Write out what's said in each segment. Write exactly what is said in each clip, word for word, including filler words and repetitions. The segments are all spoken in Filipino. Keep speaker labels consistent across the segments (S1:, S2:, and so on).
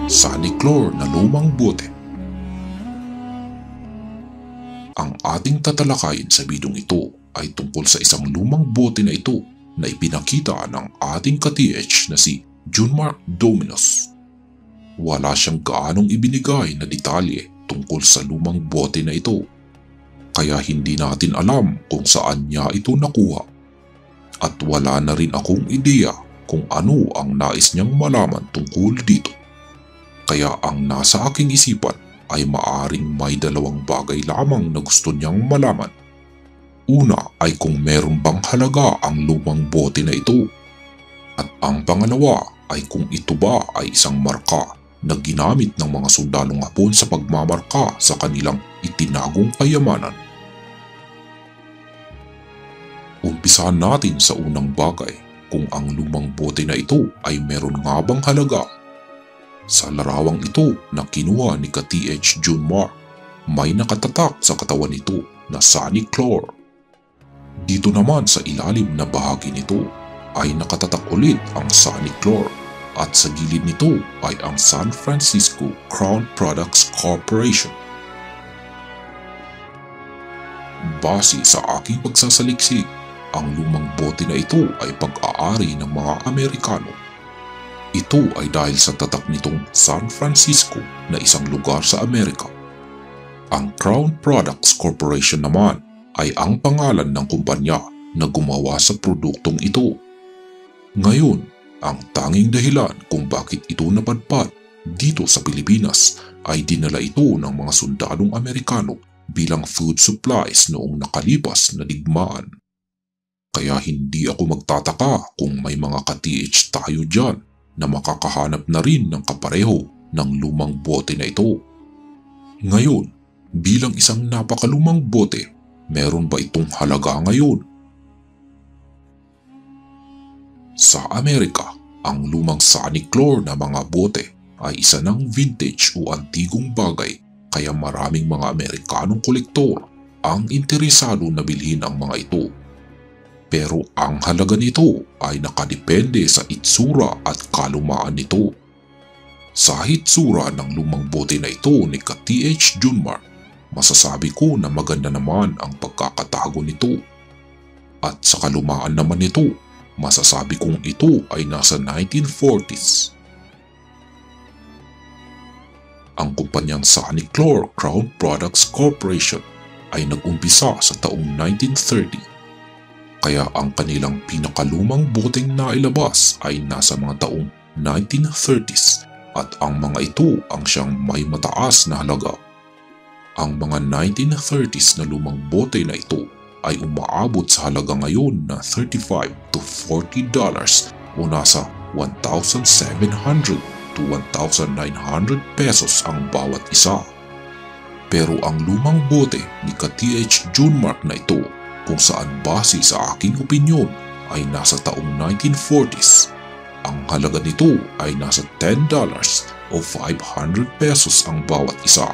S1: Saniclor na lumang bote. Ang ating tatalakayin sa bidong ito ay tungkol sa isang lumang bote na ito na ipinakita ng ating ka-T H na si Junmark Dominos. Wala siyang gaanong ibinigay na detalye tungkol sa lumang bote na ito, kaya hindi natin alam kung saan niya ito nakuha. At wala na rin akong ideya kung ano ang nais niyang malaman tungkol dito. Kaya ang nasa aking isipan ay maaring may dalawang bagay lamang na gusto niyang malaman. Una ay kung meron bang halaga ang lumang bote na ito. At ang pangalawa ay kung ito ba ay isang marka na ginamit ng mga sundalong Hapon sa pagmamarka sa kanilang itinagong kayamanan. Umpisahan natin sa unang bagay kung ang lumang bote na ito ay meron nga bang halaga. Sa larawang ito na kinuha ni ka-T H Junmark, may nakatatak sa katawan nito na Saniclor. Dito naman sa ilalim na bahagi nito ay nakatatak ulit ang Saniclor at sa gilid nito ay ang San Francisco Crown Products Corporation. Base sa aking pagsasaliksik, ang lumang bote na ito ay pag-aari ng mga Amerikano. Ito ay dahil sa tatak nitong San Francisco na isang lugar sa Amerika. Ang Crown Products Corporation naman ay ang pangalan ng kumpanya na gumawa sa produktong ito. Ngayon, ang tanging dahilan kung bakit ito napadpad dito sa Pilipinas ay dinala ito ng mga sundalong Amerikano bilang food supplies noong nakalipas na digmaan. Kaya hindi ako magtataka kung may mga ka-T H tayo dyan na makakahanap na rin ng kapareho ng lumang bote na ito. Ngayon, bilang isang napakalumang bote, meron ba itong halaga ngayon? Sa Amerika, ang lumang Saniclor na mga bote ay isa ng vintage o antigong bagay, kaya maraming mga Amerikanong kolektor ang interesado na bilhin ang mga ito. Pero ang halaga nito ay nakadepende sa itsura at kalumaan nito. Sa hitsura ng lumang bote na ito ni ka-T H Junmark, masasabi ko na maganda naman ang pagkakatago nito. At sa kalumaan naman nito, masasabi kong ito ay nasa nineteen forties. Ang kumpanyang Saniclor Crown Products Corporation ay nag-umpisa sa taong nineteen thirty. Kaya ang kanilang pinakalumang boteng nailabas ay nasa mga taong nineteen thirties at ang mga ito ang siyang may mataas na halaga. Ang mga nineteen thirties na lumang bote na ito ay umaabot sa halaga ngayon na thirty-five to forty dollars o nasa one thousand seven hundred to one thousand nine hundred pesos ang bawat isa. Pero ang lumang bote ni ka-T H Junmark na ito, kung saan base sa aking opinyon ay nasa taong nineteen forties, ang halaga nito ay nasa ten dollars o five hundred pesos ang bawat isa.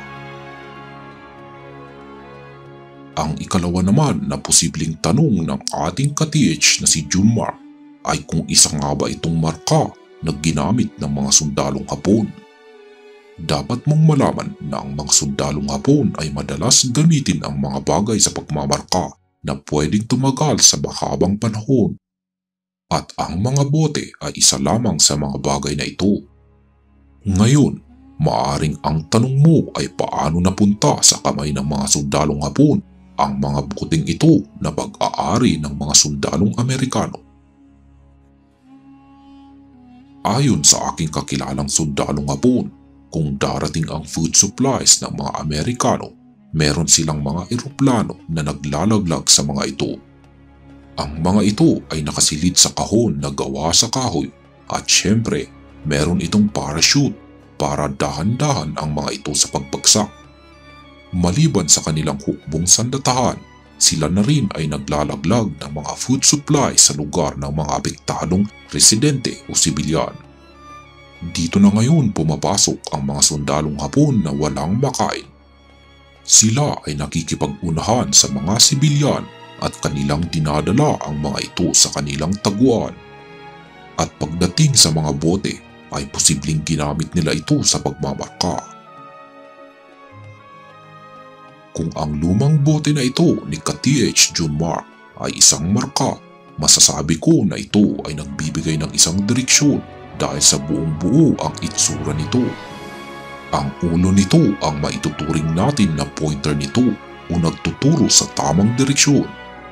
S1: Ang ikalawa naman na posibleng tanong ng ating ka-T H na si Junmark ay kung isa nga ba itong marka na ginamit ng mga sundalong Hapon. Dapat mong malaman na ang mga sundalong Hapon ay madalas gamitin ang mga bagay sa pagmamarka na pwedeng tumagal sa mahabang panahon. At ang mga bote ay isa lamang sa mga bagay na ito. Ngayon, maaring ang tanong mo ay paano napunta sa kamay ng mga sundalong Hapon ang mga boteng ito na pag-aari ng mga sundalong Amerikano. Ayon sa aking kakilalang sundalong Hapon, kung darating ang food supplies ng mga Amerikano, meron silang mga eroplano na naglalaglag sa mga ito. Ang mga ito ay nakasilid sa kahon na gawa sa kahoy at syempre meron itong parachute para dahan-dahan ang mga ito sa pagbagsak. Maliban sa kanilang hukbong sandatahan, sila na rin ay naglalaglag ng mga food supply sa lugar ng mga apektadong residente o sibilyan. Dito na ngayon pumapasok ang mga sundalong Hapon na walang makain. Sila ay nakikipag-unahan sa mga sibilyan at kanilang dinadala ang mga ito sa kanilang taguan. At pagdating sa mga bote, ay posibleng ginamit nila ito sa pagmamarka. Kung ang lumang bote na ito ni Ka T H Junmar ay isang marka, masasabi ko na ito ay nagbibigay ng isang direksyon dahil sa buong buo ang itsura nito. Ang ulo nito ang maituturing natin na pointer nito o nagtuturo sa tamang direksyon.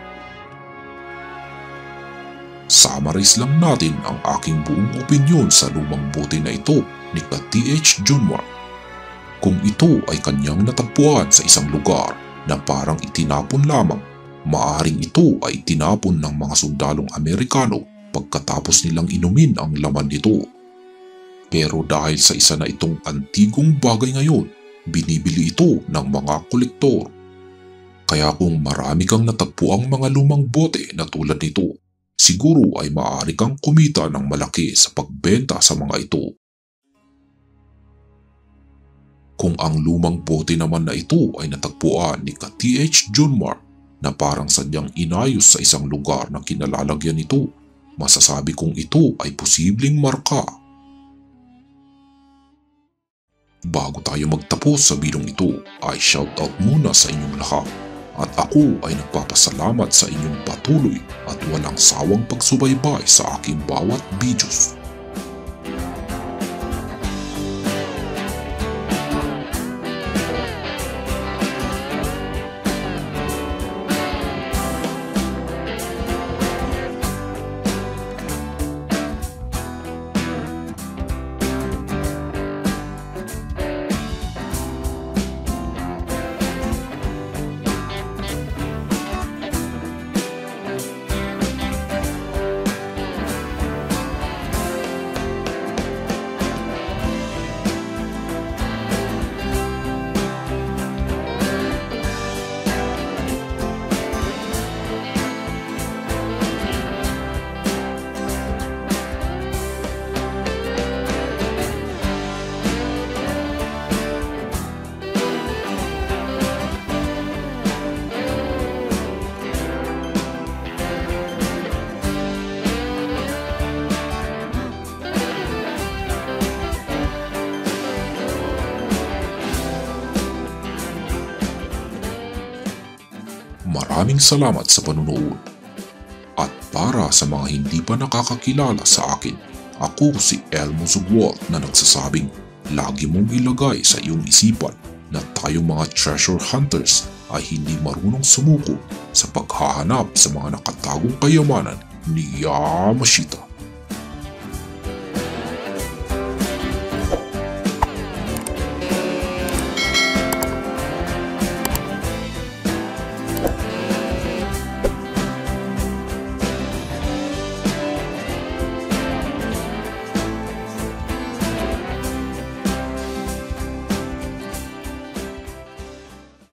S1: Summarize lang natin ang aking buong opinyon sa lumang bote na ito ni Ka T H Junmar. Kung ito ay kanyang natagpuan sa isang lugar na parang itinapon lamang, maaring ito ay tinapon ng mga sundalong Amerikano pagkatapos nilang inumin ang laman nito. Pero dahil sa isa na itong antigong bagay ngayon, binibili ito ng mga kolektor. Kaya kung marami kang natagpuang mga lumang bote na tulad nito, siguro ay maaari kang kumita ng malaki sa pagbenta sa mga ito. Kung ang lumang bote naman na ito ay natagpuan ni Ka T H Junmar na parang sadyang inayos sa isang lugar na kinalalagyan nito, masasabi kong ito ay posibleng marka. Bago tayo magtapos sa bilong ito, ay shoutout muna sa inyong lahat at ako ay nagpapasalamat sa inyong patuloy at walang sawang pagsubaybay sa aking bawat videos. Maraming salamat sa panunood. At para sa mga hindi pa nakakakilala sa akin, ako si Elmo Zugwalt na nagsasabing lagi mong ilagay sa iyong isipan na tayong mga treasure hunters ay hindi marunong sumuko sa paghahanap sa mga nakatagong kayamanan ni Yamashita.